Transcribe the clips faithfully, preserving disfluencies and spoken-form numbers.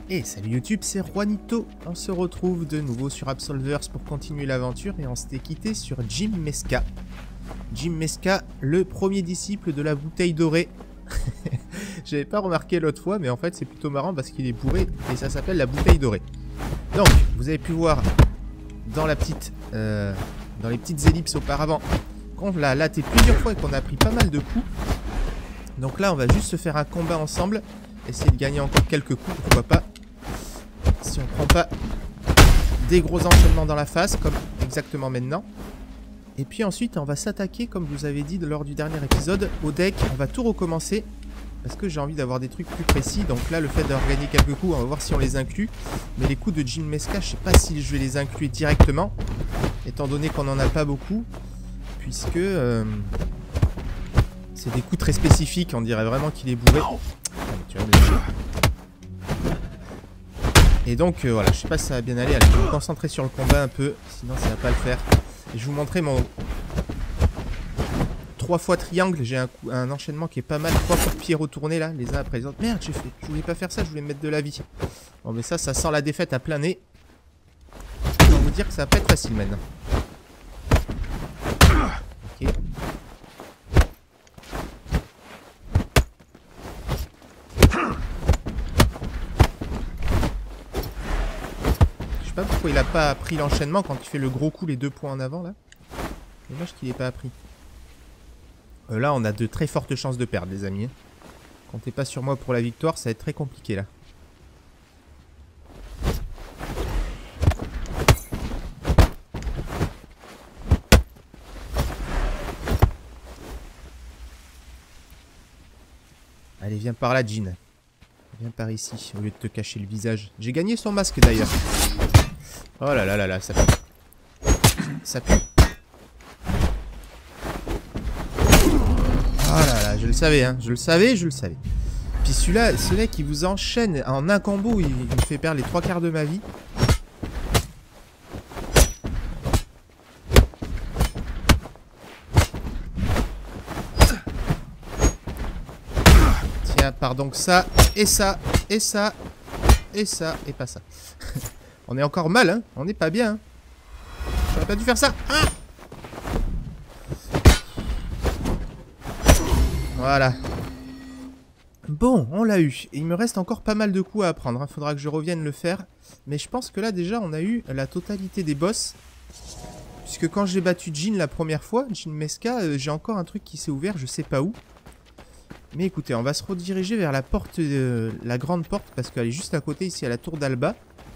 Et salut YouTube, c'est Juanito. On se retrouve de nouveau sur Absolvers pour continuer l'aventure et on s'était quitté sur Jim Mesca. Jim Mesca, le premier disciple de la bouteille dorée. J'avais pas remarqué l'autre fois, mais en fait c'est plutôt marrant parce qu'il est bourré et ça s'appelle la bouteille dorée. Donc, vous avez pu voir dans la petite, euh, dans les petites ellipses auparavant qu'on l'a laté plusieurs fois et qu'on a pris pas mal de coups. Donc là, on va juste se faire un combat ensemble. Essayer de gagner encore quelques coups, pourquoi pas. Si on prend pas des gros enchaînements dans la face, comme exactement maintenant. Et puis ensuite, on va s'attaquer, comme je vous avais dit lors du dernier épisode, au deck. On va tout recommencer, parce que j'ai envie d'avoir des trucs plus précis. Donc là, le fait d'avoir gagné quelques coups, on va voir si on les inclut. Mais les coups de Jim Mesca, je sais pas si je vais les inclure directement, étant donné qu'on n'en a pas beaucoup. Puisque euh, c'est des coups très spécifiques, on dirait vraiment qu'il est bourré. Tu vas me lâcher. Et donc euh, voilà, je sais pas si ça va bien aller. Allez, je vais me concentrer sur le combat un peu, sinon ça va pas le faire. Et je vais vous montrer mon trois fois triangle. J'ai un, un enchaînement qui est pas mal. Trois fois pieds retournés là, les uns après les autres. Merde, j'ai fait. Je voulais pas faire ça, je voulais me mettre de la vie. Bon, mais ça, ça sent la défaite à plein nez. Je vais vous dire que ça va pas être facile maintenant. Ok. Je sais pas pourquoi il a pas pris l'enchaînement quand il fait le gros coup, les deux points en avant là. Dommage qu'il ait pas appris. Euh, là, on a de très fortes chances de perdre, les amis. Comptez pas sur moi pour la victoire, ça va être très compliqué là. Allez, viens par là, Jean. Viens par ici, au lieu de te cacher le visage. J'ai gagné son masque d'ailleurs. Oh là là là là, ça pue. Ça pue. Oh là là, je le savais, hein. Je le savais, je le savais. Puis celui-là, celui-là qui vous enchaîne en un combo, il, il me fait perdre les trois quarts de ma vie. Tiens, par donc ça, et ça, et ça, et ça, et pas ça. On est encore mal, hein. On n'est pas bien, hein. J'aurais pas dû faire ça. Ah, voilà. Bon, on l'a eu. Et il me reste encore pas mal de coups à apprendre. Il faudra que je revienne le faire. Mais je pense que là, déjà, on a eu la totalité des boss. Puisque quand j'ai battu Jean la première fois, Jim Mesca, euh, j'ai encore un truc qui s'est ouvert, je sais pas où. Mais écoutez, on va se rediriger vers la porte, euh, la grande porte, parce qu'elle est juste à côté, ici, à la tour d'Alba.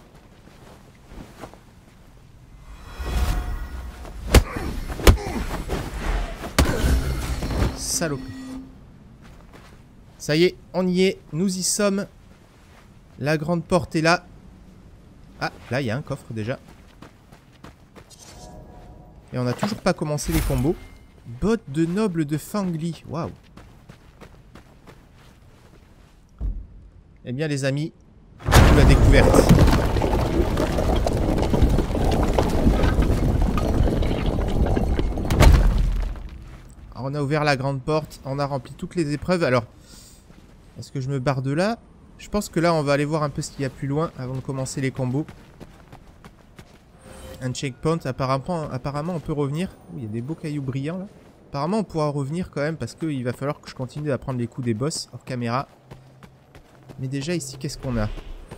Saloperie. Ça y est, on y est, nous y sommes. La grande porte est là. Ah, là, il y a un coffre déjà. Et on n'a toujours pas commencé les combos. Botte de noble de Fangli. Waouh. Eh bien, les amis, pour la découverte. On a ouvert la grande porte, on a rempli toutes les épreuves. Alors, est-ce que je me barre de là? Je pense que là, on va aller voir un peu ce qu'il y a plus loin avant de commencer les combos. Un checkpoint, apparemment, apparemment on peut revenir. Oh, il y a des beaux cailloux brillants là. Apparemment, on pourra revenir quand même parce qu'il va falloir que je continue à prendre les coups des boss hors caméra. Mais déjà, ici, qu'est-ce qu'on a?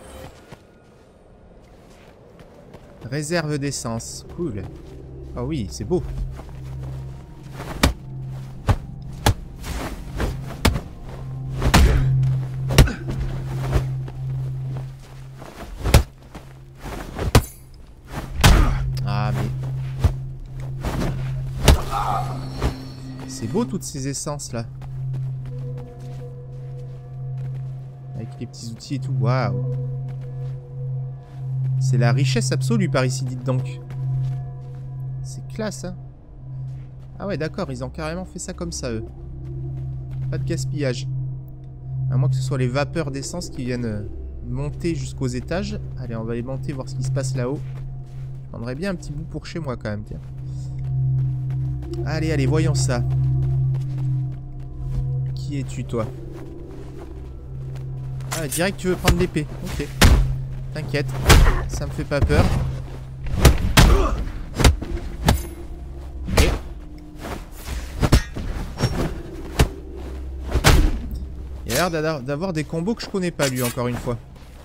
Réserve d'essence. Cool. Ah oui, c'est beau. C'est beau toutes ces essences là. Avec les petits outils et tout. Waouh. C'est la richesse absolue par ici, dites donc. C'est classe, hein. Ah ouais, d'accord, ils ont carrément fait ça comme ça, eux. Pas de gaspillage. À moins que ce soit les vapeurs d'essence qui viennent monter jusqu'aux étages. Allez, on va les monter, voir ce qui se passe là-haut. Je prendrais bien un petit bout pour chez moi quand même, tiens. Allez, allez, voyons ça. Qui es-tu, toi? Ah, direct, tu veux prendre l'épée. Ok. T'inquiète, ça me fait pas peur. Il a l'air d'avoir des combos que je connais pas, lui, encore une fois.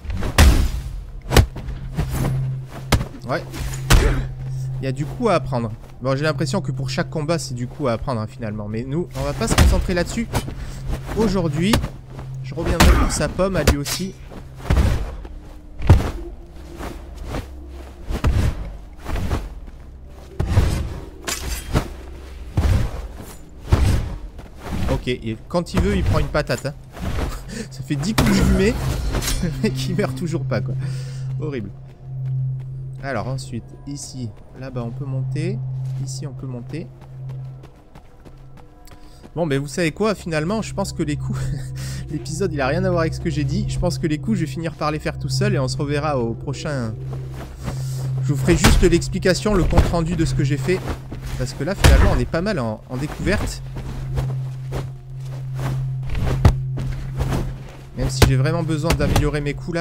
Ouais. Il y a du coup à apprendre. Bon, j'ai l'impression que pour chaque combat, c'est du coup à apprendre, hein, finalement. Mais nous, on va pas se concentrer là-dessus. Aujourd'hui, je reviendrai pour sa pomme, à lui aussi. Ok, et quand il veut, il prend une patate. Hein. Ça fait dix coups que je lui mets. Le mec, il meurt toujours pas, quoi. Horrible. Alors, ensuite, ici, là-bas, on peut monter. Ici, on peut monter. Bon, ben, vous savez quoi, finalement, je pense que les coups... L'épisode, il a rien à voir avec ce que j'ai dit. Je pense que les coups, je vais finir par les faire tout seul et on se reverra au prochain... Je vous ferai juste l'explication, le compte-rendu de ce que j'ai fait. Parce que là, finalement, on est pas mal en, en découverte. Même si j'ai vraiment besoin d'améliorer mes coups là.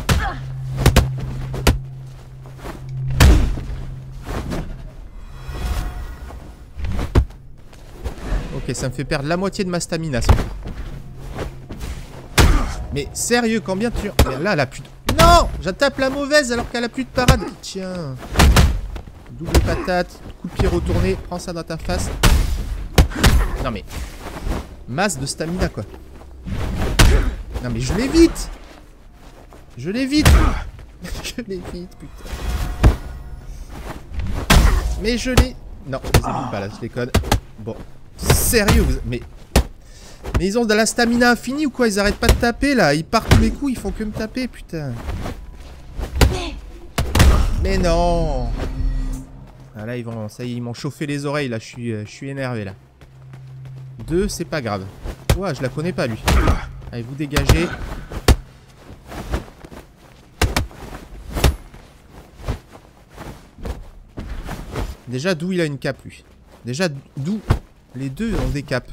Ok, ça me fait perdre la moitié de ma stamina. Ça. Mais sérieux, combien tu... Mais là, elle a plus de... Non! J'attaque la mauvaise alors qu'elle a plus de parade. Tiens. Double patate. Coup de pied retourné. Prends ça dans ta face. Non mais... Masse de stamina quoi. Non mais je l'évite. Je l'évite. Je l'évite, putain. Mais je l'ai... Non, je les évite pas là, je déconne. Bon. Sérieux, vous... Mais... Mais ils ont de la stamina infinie ou quoi? Ils arrêtent pas de taper là. Ils partent tous les coups, ils font que me taper, putain. Mais non. Ah là, ils vont... Ça y est, ils m'ont chauffé les oreilles là. Je suis, je suis énervé là. Deux, c'est pas grave. Ouah, je la connais pas lui. Allez, vous dégagez. Déjà, d'où il a une cape, lui. Déjà, d'où les deux ont des capes.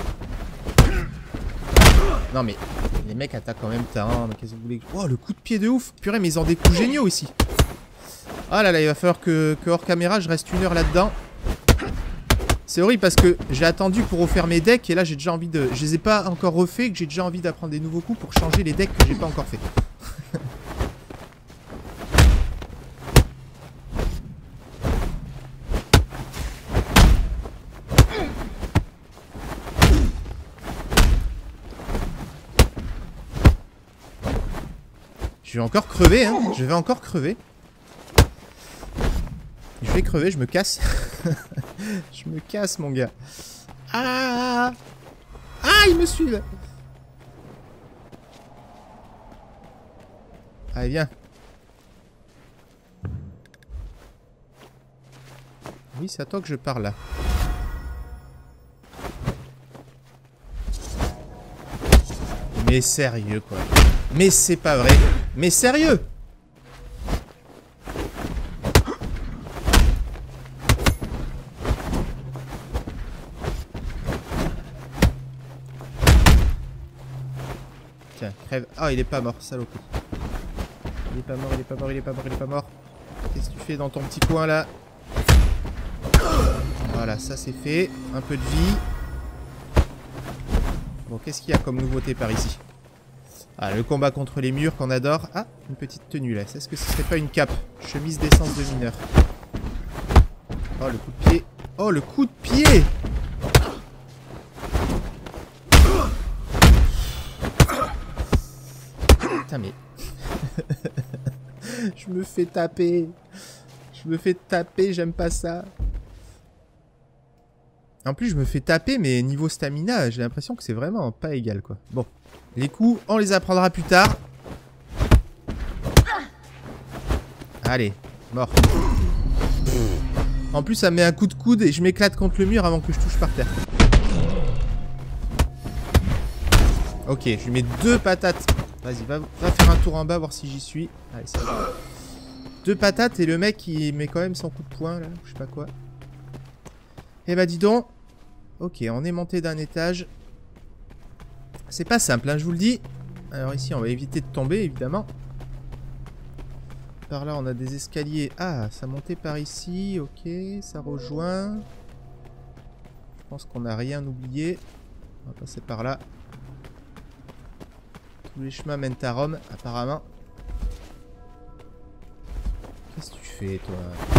Non, mais les mecs attaquent en même temps. Qu'est-ce que vous voulez? Oh, le coup de pied de ouf. Purée, mais ils ont des coups géniaux ici. Ah là là, il va falloir que, que hors caméra, je reste une heure là-dedans. C'est horrible parce que j'ai attendu pour refaire mes decks et là j'ai déjà envie de... Je les ai pas encore refaits, que j'ai déjà envie d'apprendre des nouveaux coups pour changer les decks que j'ai pas encore fait. Je vais encore crever, hein. Je vais encore crever. Je vais crever, je me casse. Je me casse, mon gars. Ah! Ah, ils me suivent! Allez, viens. Oui, c'est à toi que je parle, là. Mais sérieux, quoi. Mais c'est pas vrai. Mais sérieux! Tiens, crève. Ah, il est pas mort, saloperie. Il est pas mort, il est pas mort, il est pas mort, il est pas mort. Qu'est-ce que tu fais dans ton petit coin là? Voilà, ça c'est fait. Un peu de vie. Bon, qu'est-ce qu'il y a comme nouveauté par ici? Ah, le combat contre les murs qu'on adore. Ah, une petite tenue là. Est-ce que ce serait pas une cape? Chemise d'essence de mineur. Oh, le coup de pied. Oh, le coup de pied! Putain, mais... Je me fais taper. Je me fais taper, j'aime pas ça. En plus, je me fais taper, mais niveau stamina, j'ai l'impression que c'est vraiment pas égal, quoi. Bon. Les coups, on les apprendra plus tard. Allez, mort. En plus, ça met un coup de coude et je m'éclate contre le mur avant que je touche par terre. Ok, je lui mets deux patates. Vas-y, va, va faire un tour en bas, voir si j'y suis. Allez, c'est bon. Deux patates et le mec, il met quand même son coup de poing, là. Je sais pas quoi. Eh bah, dis donc. Ok, on est monté d'un étage. C'est pas simple, hein, je vous le dis. Alors ici, on va éviter de tomber, évidemment. par là, on a des escaliers. Ah, ça montait par ici. Ok, ça rejoint. Je pense qu'on n'a rien oublié. On va passer par là. Tous les chemins mènent à Rome, apparemment. Qu'est-ce que tu fais, toi?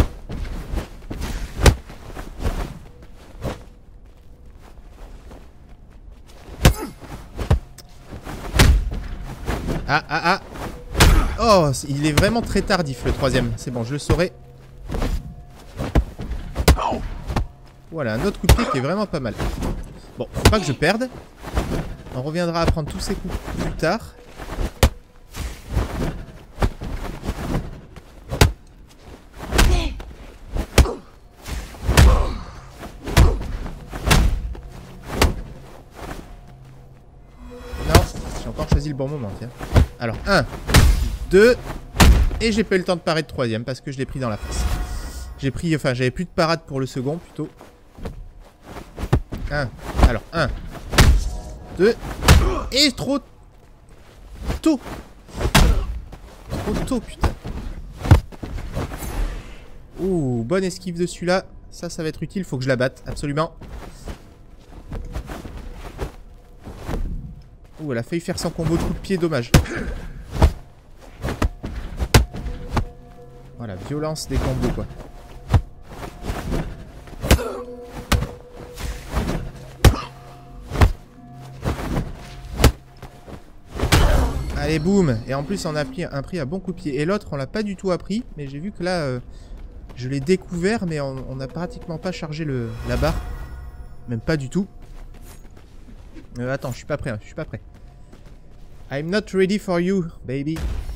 Ah, ah, ah. Oh, il est vraiment très tardif, le troisième. C'est bon, je le saurai. Voilà, un autre coup de pied qui est vraiment pas mal. Bon, faut pas que je perde. On reviendra à prendre tous ces coups plus tard. Non, j'ai encore choisi le bon moment, tiens. Alors, un, deux, et j'ai pas eu le temps de parer de troisième parce que je l'ai pris dans la face. J'ai pris, enfin, j'avais plus de parade pour le second, plutôt. Un, alors, un, deux, et trop tôt. Trop tôt, putain. Ouh, bonne esquive de celui-là. Ça, ça va être utile, faut que je la batte, absolument. Ouh, elle a failli faire son combo de coup de pied, dommage. Voilà, violence des combos, quoi. Allez, boum. Et en plus, on a pris un prix à bon coup de pied. Et l'autre, on l'a pas du tout appris. Mais j'ai vu que là, euh, je l'ai découvert, mais on n'a pratiquement pas chargé le, la barre. Même pas du tout. Euh, attends, je suis pas prêt, hein, je suis pas prêt. I'm not ready for you, baby.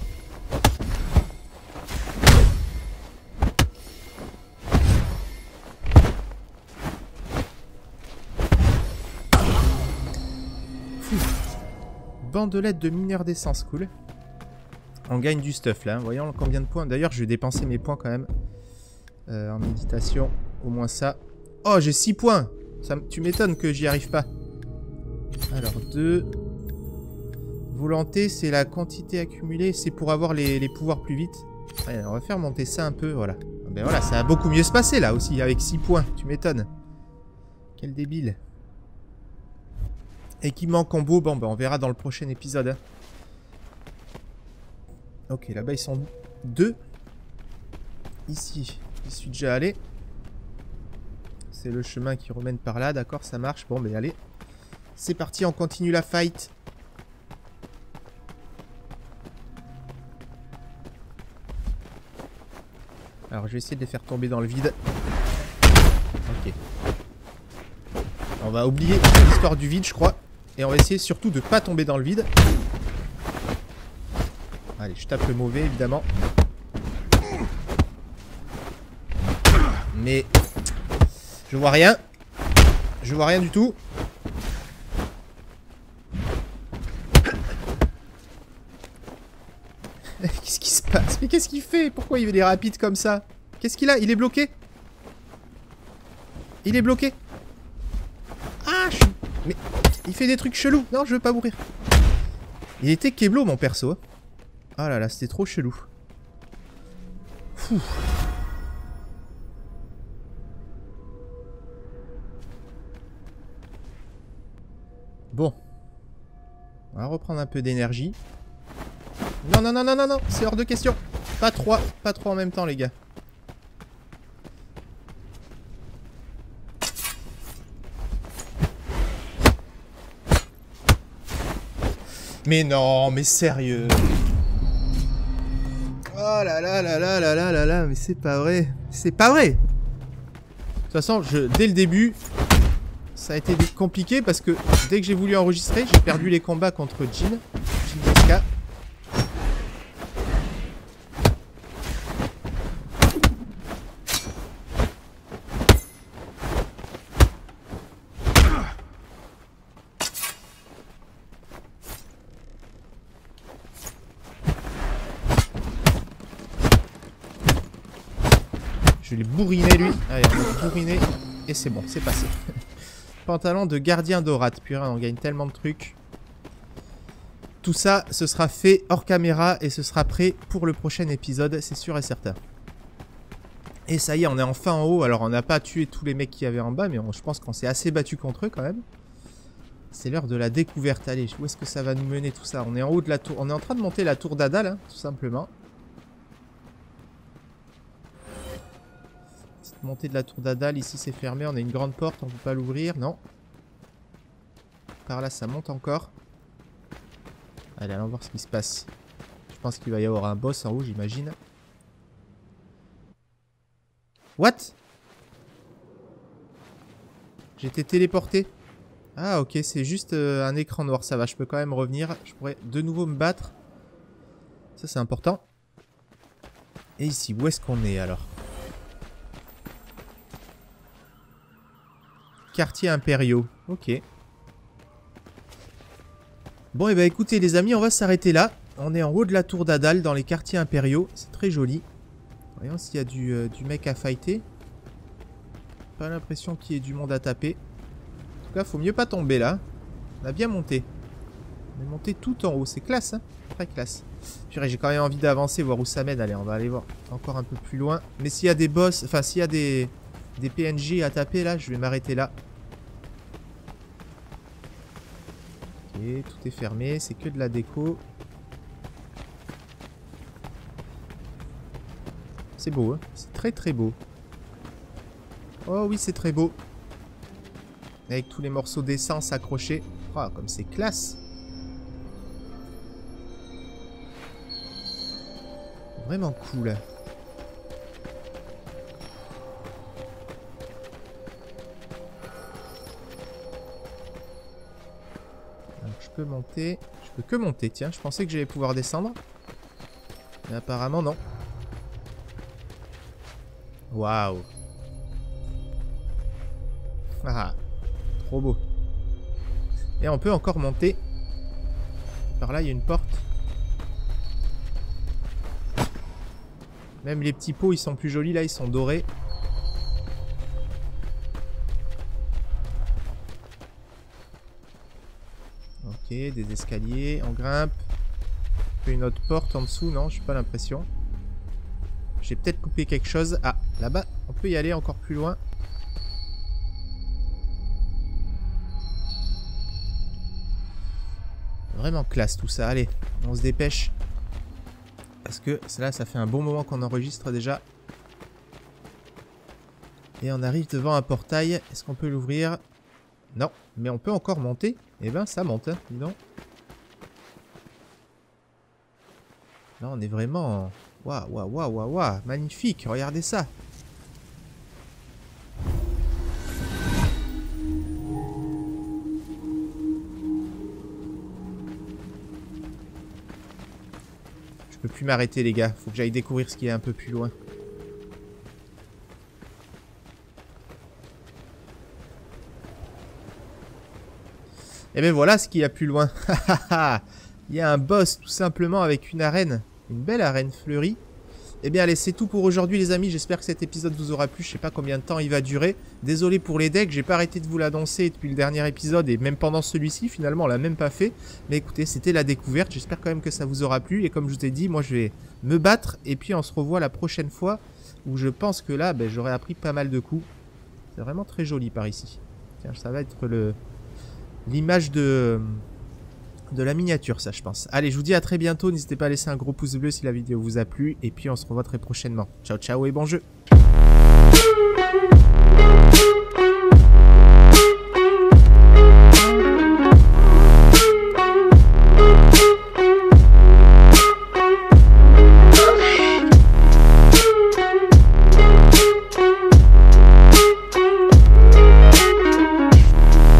Bandelette de mineur d'essence, cool. On gagne du stuff là, voyons combien de points. D'ailleurs, je vais dépenser mes points quand même. Euh, en méditation, au moins ça. Oh, j'ai six points. Ça, tu m'étonnes que j'y arrive pas. Alors, deux. Volonté, c'est la quantité accumulée. C'est pour avoir les, les pouvoirs plus vite. Allez, on va faire monter ça un peu, voilà. Ben voilà, ça va beaucoup mieux se passer là aussi, avec six points. Tu m'étonnes. Quel débile. Équipement combo, bon bah on verra dans le prochain épisode. Hein. Ok, là-bas ils sont deux. Ici, j'y suis déjà allé. C'est le chemin qui remène par là, d'accord, ça marche. Bon, bah allez. C'est parti, on continue la fight. Alors je vais essayer de les faire tomber dans le vide. Ok. On va oublier l'histoire du vide, je crois. Et on va essayer surtout de pas tomber dans le vide. Allez, je tape le mauvais, évidemment. Mais je vois rien. Je vois rien du tout. Qu'est-ce qui se passe? Mais qu'est-ce qu'il fait? Pourquoi il est rapide comme ça? Qu'est-ce qu'il a? Il est bloqué? Il est bloqué? Ah, je suis... Mais... Il fait des trucs chelous. Non, je veux pas mourir. Il était Keblo, mon perso. Ah là là, c'était trop chelou. Fou. Bon. On va reprendre un peu d'énergie. Non, non, non, non, non, non. C'est hors de question. Pas trois. Pas trois en même temps, les gars. Mais non, mais sérieux. Oh là là là là là là là là, mais c'est pas vrai. C'est pas vrai. De toute façon, je, dès le début, ça a été compliqué parce que dès que j'ai voulu enregistrer, j'ai perdu les combats contre Jin. Jin Meska. Je vais les bourriner lui. Allez, on va le bourriner. Et c'est bon, c'est passé. Pantalon de gardien d'Orat. Purée, on gagne tellement de trucs. tout ça, ce sera fait hors caméra et ce sera prêt pour le prochain épisode, c'est sûr et certain. Et ça y est, on est enfin en haut. Alors, on n'a pas tué tous les mecs qu'il y avait en bas, mais on, je pense qu'on s'est assez battu contre eux quand même. C'est l'heure de la découverte. Allez, où est-ce que ça va nous mener tout ça? On est en haut de la tour. On est en train de monter la tour d'Adal, hein, tout simplement. Petite montée de la tour d'Adal. Ici, c'est fermé. On a une grande porte. On ne peut pas l'ouvrir. Non. Par là, ça monte encore. Allez, allons voir ce qui se passe. Je pense qu'il va y avoir un boss en haut, j'imagine. What? J'ai été téléporté. Ah ok, c'est juste euh, un écran noir, ça va, je peux quand même revenir. Je pourrais de nouveau me battre. Ça c'est important. Et ici, où est-ce qu'on est alors? Quartier impériaux, ok. Bon et bah écoutez les amis, on va s'arrêter là. On est en haut de la tour d'Adal dans les quartiers impériaux, c'est très joli. Voyons s'il y a du, euh, du mec à fighter. Pas l'impression qu'il y ait du monde à taper. En tout cas, faut mieux pas tomber là. On a bien monté. On est monté tout en haut. C'est classe, hein. Très classe. Purée, j'ai quand même envie d'avancer, voir où ça mène. Allez, on va aller voir encore un peu plus loin. Mais s'il y a des boss, enfin s'il y a des, des P N J à taper là, je vais m'arrêter là. Ok, tout est fermé. C'est que de la déco. C'est beau, hein. C'est très très beau. Oh oui, c'est très beau. Avec tous les morceaux d'essence accrochés. Oh, comme c'est classe. Vraiment cool. Alors, je peux monter. Je peux que monter, tiens. Je pensais que j'allais pouvoir descendre. Mais apparemment, non. Waouh. Ah, trop beau. Et on peut encore monter. Par là, il y a une porte. Même les petits pots, ils sont plus jolis. Là, ils sont dorés. Ok, des escaliers. On grimpe. Une autre porte en dessous. Non, j'ai pas l'impression. J'ai peut-être coupé quelque chose. Ah, là-bas, on peut y aller encore plus loin. Vraiment classe tout ça. Allez, on se dépêche. Parce que là, ça fait un bon moment qu'on enregistre déjà. Et on arrive devant un portail. Est-ce qu'on peut l'ouvrir? Non, mais on peut encore monter. Eh ben, ça monte, hein, dis donc. Là, on est vraiment... Waouh, waouh, waouh, waouh, waouh. Magnifique, regardez ça. Je peux plus m'arrêter, les gars. Faut que j'aille découvrir ce qu'il y a un peu plus loin. Et ben voilà ce qu'il y a plus loin. Il y a un boss tout simplement avec une arène. Une belle arène fleurie. Et bien allez, c'est tout pour aujourd'hui les amis. J'espère que cet épisode vous aura plu. Je sais pas combien de temps il va durer. Désolé pour les decks, j'ai pas arrêté de vous l'annoncer depuis le dernier épisode. Et même pendant celui-ci, finalement, on l'a même pas fait. Mais écoutez, c'était la découverte. J'espère quand même que ça vous aura plu. Et comme je vous ai dit, moi je vais me battre. Et puis on se revoit la prochaine fois. Où je pense que là, ben, j'aurai appris pas mal de coups. C'est vraiment très joli par ici. Tiens, ça va être le l'image de... de la miniature, ça je pense. Allez, je vous dis à très bientôt. N'hésitez pas à laisser un gros pouce bleu si la vidéo vous a plu. Et puis on se revoit très prochainement. Ciao, ciao et bon jeu.